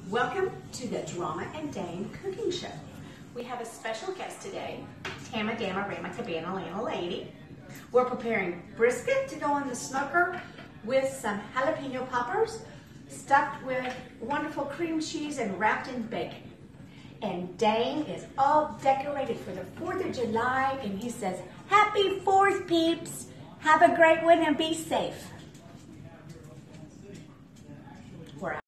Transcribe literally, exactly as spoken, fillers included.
Welcome to the Drama and Dame Cooking Show. We have a special guest today, Tama Dama Rama Cabana Lana Lady. We're preparing brisket to go on the smoker with some jalapeno poppers stuffed with wonderful cream cheese and wrapped in bacon. And Dame is all decorated for the fourth of July, and he says, "Happy fourth, peeps. Have a great one and be safe."